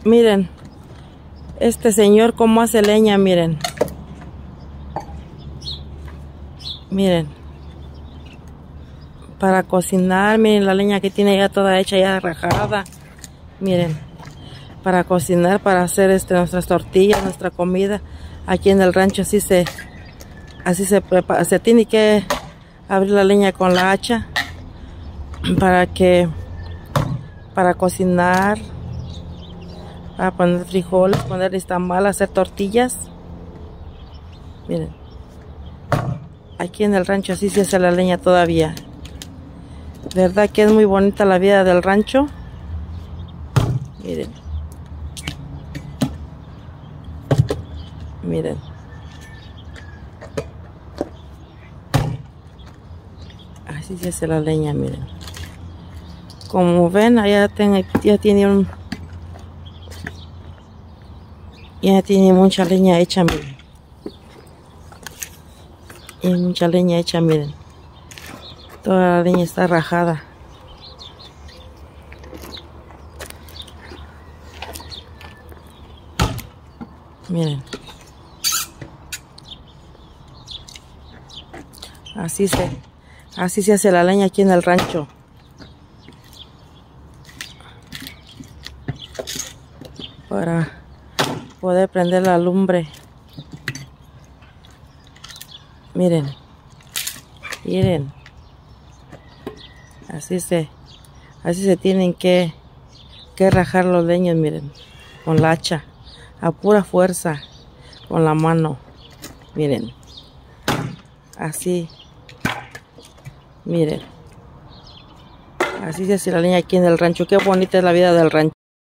Miren, este señor cómo hace leña, miren. Miren. Para cocinar, miren la leña que tiene ya toda hecha, ya rajada. Miren. Para cocinar, para hacer nuestras tortillas, nuestra comida. Aquí en el rancho así se prepara. Se tiene que abrir la leña con la hacha para cocinar, para poner frijoles, poner tamal, hacer tortillas. Miren, aquí en el rancho así se hace la leña todavía. ¿Verdad que es muy bonita la vida del rancho? Miren. Miren. Así se hace la leña, miren. Como ven, ya tiene mucha leña hecha, miren. Y mucha leña hecha, miren. Toda la leña está rajada. Miren. Así se hace la leña aquí en el rancho. Para poder prender la lumbre. Miren. Miren. Así se tienen que rajar los leños, miren. Con la hacha. A pura fuerza. Con la mano. Miren. Así. Miren. Así se hace la leña aquí en el rancho. Qué bonita es la vida del rancho.